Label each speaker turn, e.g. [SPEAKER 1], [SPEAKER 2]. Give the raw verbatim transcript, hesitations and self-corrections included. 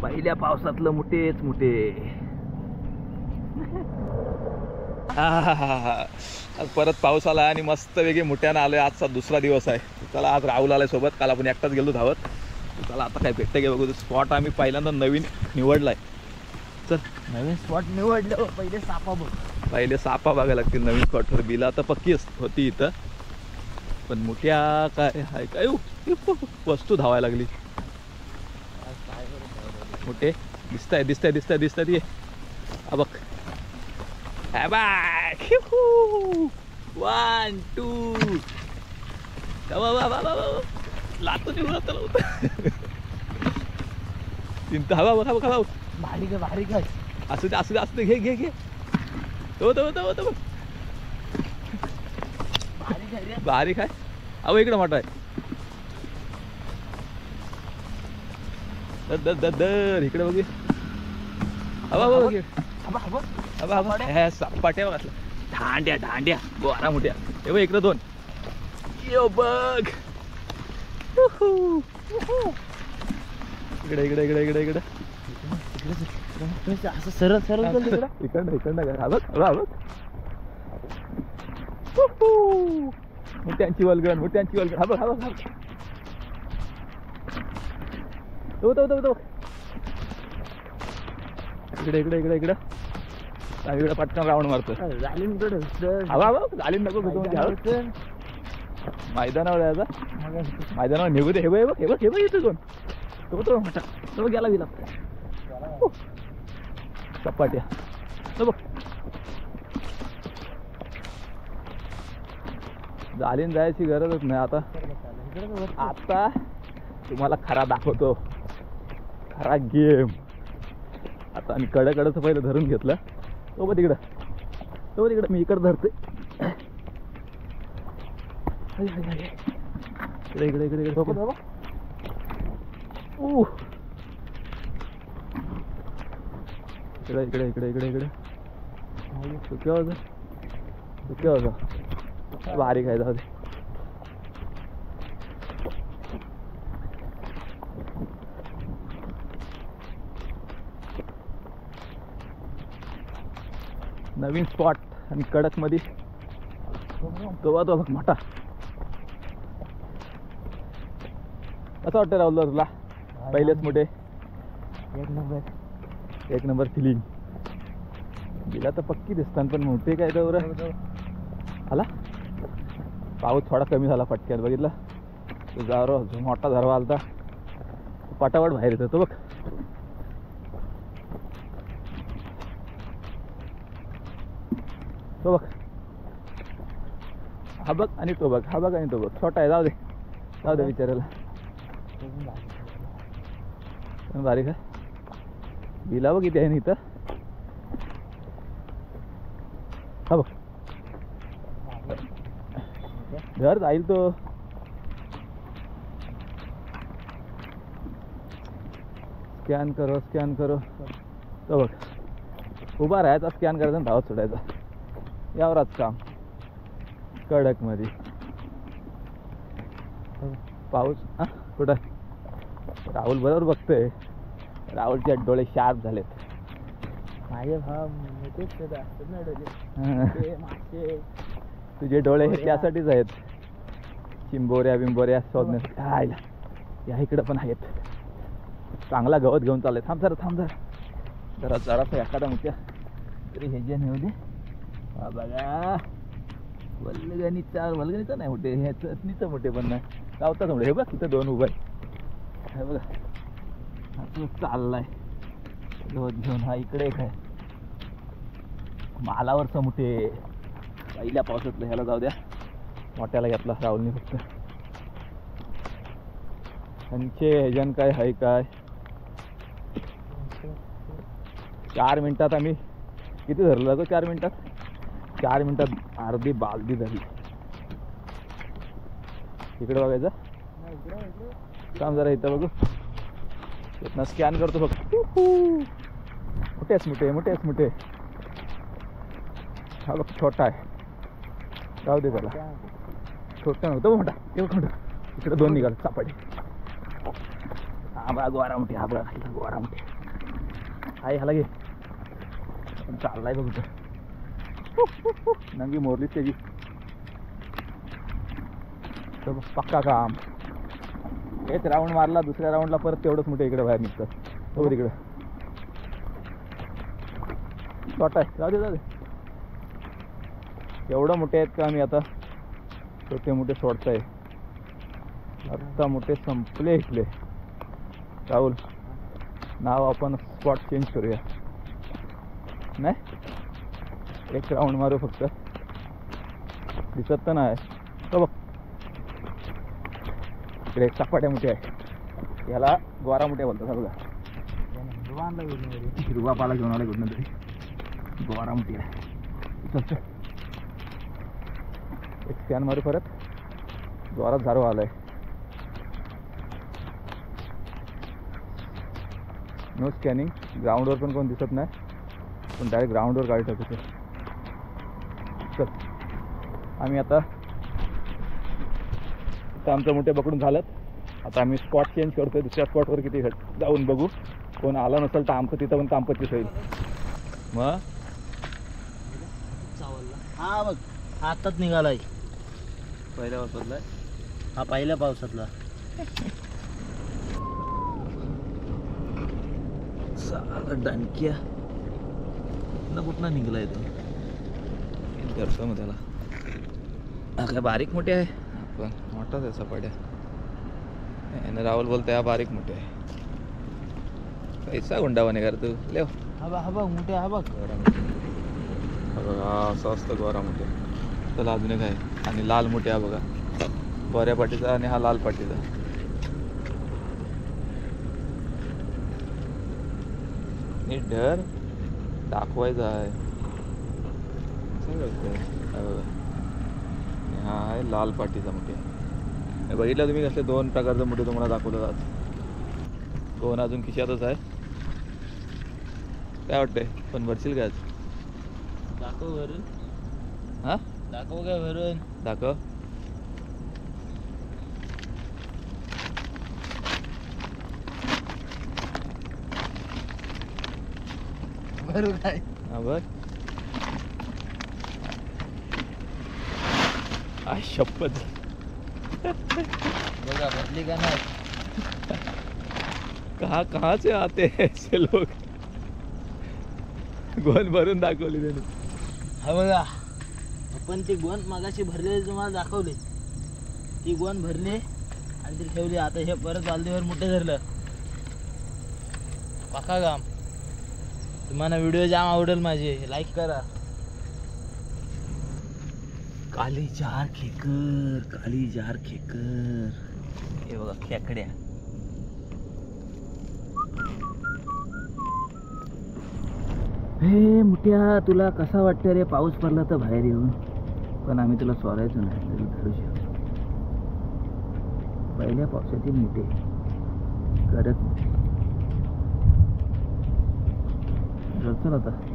[SPEAKER 1] पहिल्या पावसातलं मुठेच मुठे. आज परत पाऊस आला आणि मस्त वेगळी मुठ्यानं आलोय. आजचा दुसरा दिवस आहे. चला आज राहुल आलाय सोबत. काल आपण एकटाच गेलो धावत. चला आता काय भेटतं घे बघू. स्पॉट आम्ही पहिल्यांदा नवीन निवडलाय. चल
[SPEAKER 2] नवीन स्पॉट निवडलं. पहिले सापा बघ.
[SPEAKER 1] पहिले सापा बघायला लागतील नवीन स्पॉटवर. बिला तर पक्की होती इथं, पण मुठ्या काय हाय काय वस्तू धावायला लागली. मोठे दिसताय दिसताय दिसताय दिसताय ये बघ. वन टू लातो चिंता हवा बघा बघा भाऊ.
[SPEAKER 2] भारी काय भारी काय
[SPEAKER 1] असू दे असू दे असू दे. घे घे घे. तो तो तो तो बारीक आहे. अहो इकडं मोठा आहे. दर दर दर इकडे बघू. हवा हवा बघ.
[SPEAKER 2] हवा हवा
[SPEAKER 1] हवा हवा हे सपाट्या बघ. धांड्या धांड्या गोरा मोठ्या. हे बघ इकडे दोन. यो बघ इकडे इकडे इकडे इकडे इकडे
[SPEAKER 2] असं सरळ सरळ
[SPEAKER 1] इकडं इकडं काय. हा बघ हा बघ. मोठ्यांची वलगण मोठ्यांची वलगण. हा बघ हा बघ. तो तो तो इकडे इकडे इकडे इकडे इकडे पटकन राऊंड मारतो. हवा हवा झालीन नको मैदानावर यायचा. मैदानावर निघू दे. हे बघ हे बघ हे बघ हे बघ येतो दोन. तो तो मोठा तो गेला गेला चपाट्या. तो बघ झालीन जायची गरजच नाही आता. आता तुम्हाला खरा दाखवतो. खरा गेम. आता आम्ही कडं कडचं पहिलं धरून घेतलं. तो बघ तिकडं तो तिकडं मी इकडं धरते. इकडे इकडे इकडे इकडे ऊ इकडे इकडे इकडे इकडे इकडे सुक्या होतं सुक्या होतं. बारीक आहे जाऊ दे. नवीन स्पॉट आणि कडक मध्ये तो तो बघ मोठा. असं वाटतं राहुल तुला पहिलेच मोठे.
[SPEAKER 2] एक नंबर
[SPEAKER 1] एक नंबर फिलिंग. तिला तर पक्की दिसतात पण मोठे काय तर आला. पाऊस थोडा कमी झाला फटक्यात बघितलं. तुझा मोठा झरवा आलता. पटापट बाहेर येतो तो बघ. तो बघ हा बघ आणि तो बघ. हा बघ आणि तो बघ. छोटा आहे जाऊ दे जाऊ दे विचारायला. बारीक आहे. बिला बघ किती आहे ना इथं. हा बघ घर जाईल तो. स्कॅन करो स्कॅन करो. तो बघ उभा राहायचा स्कॅन करायचा आणि धावत सोडायचा. यावरच काम कडक मध्ये. पाऊस हा कुठं. राहुल बरोबर बघतोय. राहुलचे डोळे शार्प झालेत.
[SPEAKER 2] माझे भाव मोठेच असतात ना डोळे. मासे
[SPEAKER 1] तुझे डोळे हे त्यासाठीच आहेत. चिंबोऱ्या बिंबोऱ्या शोधण्यासाठी. हायला या इकडं पण आहेत. चांगला गवत घेऊन चाललंय. थांब जरा थांब जरा जरा जरासा एखादा मोठ्या तरी हे जे नेऊ दे. हा बघा वल्गणीचा वल्गणीचा नाही मोठे. हे चटणीचं मोठे पण नाही गावताच मोठे. हे बघ तिथं दोन उभं आहे. हे बघा हा चाललाय गवत घेऊन. हा इकडे एक आहे मालावरचं मोठे. पहिल्या पावसातलं ह्याला जाऊ द्या. मोठ्याला घेतला राहुलने फक्त. त्यांचे ह्याच्यान काय आहे काय. चार मिनिटात आम्ही किती धरलं जातो. चार मिनिटात चार मिनिटात अर्धी बालदी धरली. इकडे बघायचं काम जरा इथं बघू. इथनं स्कॅन करतो फक्त. मोठेच मोठे मोठेच मोठे. हा बघ छोटा आहे. जाऊ दे त्याला. छोटा नव्हतं मोठा. एवढं मोठा. इकडे दोन निघाल चापाटी. हा बघा गोरा मोठी, हा बघा खाली गोरा मोठी. हाय ह्याला घे. पण चाललाय बघ कुठं. नंगी मोरलीच त्याची. तर बघ, पक्का काम. एक राऊंड मारला, दुसऱ्या राऊंडला परत तेवढंच मोठं इकडे बाहेर निघतं. हो तिकडं शॉर्ट आहे. जाऊ दे जाऊ दे. एवढं मोठे आहेत का आम्ही आता. छोटे मोठे शॉर्ट्स आहे. आत्ता मोठे संपले इथले. राहुल नाव आपण स्पॉट चेंज करूया. नाही एक राऊंड मारू फक्त. दिसत तर नाही. तो बघ इकडे एक चपाट्या मोठी आहे. याला गोरा मोठ्या बोलतात. हा बघा हिरवा पाला घेऊन आला कुठनं तरी. गोरा मोठी आहे. चल चल एक स्कॅन मारू परत. जोरात झारो आलाय. No scanning. ग्राउंडवर पण कोण दिसत नाही. पण डायरेक्ट ग्राउंडवर गाडी टाकतो. चल आम्ही आता आमचं मोठे पकडून झालं. आता आम्ही स्पॉट चेंज करतोय. दुसऱ्या स्पॉटवर किती जाऊन बघू. कोण आला नसेल तर आमचं तिथं पण काम पच्चीस होईल. मग
[SPEAKER 2] हा बघ आताच निघालाय.
[SPEAKER 1] पहिल्या वाजतातला
[SPEAKER 2] हा पहिल्या पावसातला.
[SPEAKER 1] डणक्या न कुठनं निघलाय तो. करतो मग त्याला. हा काय बारीक मोठे आहे. पण मोठाच आहे सपाट्या. आणि राहुल बोलतोय हा बारीक मोठे आहे. पैसा गुंडावाने कर तू. लेव
[SPEAKER 2] हा बघ हा बघ मोठे. हा बघ
[SPEAKER 1] गोरा मोठे. हा बघा असं असतं गोरा मोठे. त्याला अजून एक आहे. आणि लाल मोठे हा बघा. गोऱ्या पाटीचा आणि हा लाल पाटीचा. नीट धर. दाखवायचा आहे. हा आहे लाल पाटीचा मोठे. बघितलं तुम्ही कसले दोन प्रकारचे मोठे तुम्हाला दाखवलं आज. दोन अजून खिशातच आहे. काय वाटतंय पण भरशील काय आज.
[SPEAKER 2] दाखव भरून.
[SPEAKER 1] हा
[SPEAKER 2] दाखव काय भरून.
[SPEAKER 1] दाखव.
[SPEAKER 2] भरू काय.
[SPEAKER 1] हा बघ. आय शपथ.
[SPEAKER 2] बघा भरली का नाही.
[SPEAKER 1] कहाँ कहाँ से आते हैं ऐसे लोग. गोन भरून दाखवली त्याने.
[SPEAKER 2] हा बघा आपण ती गोन मागाशी भरलेली तुम्हाला दाखवली. ती गोन भरली आणि ती ठेवली. आता हे परत बालदीवर मोठे धरलं. पक्का काम. तुम्हाला व्हिडिओ जाम आवडेल माझे. लाईक करा.
[SPEAKER 1] काली जार खेकर. काली जार खेकर. हे बघा खेकड्या. हे मुठ्या तुला कसा वाटतं रे पाऊस पडला तर बाहेर येऊन. पण आम्ही तुला सोडायचो नाही. तरी धरू शकतो. पहिल्या पावसाची मोठे कडक. चल आता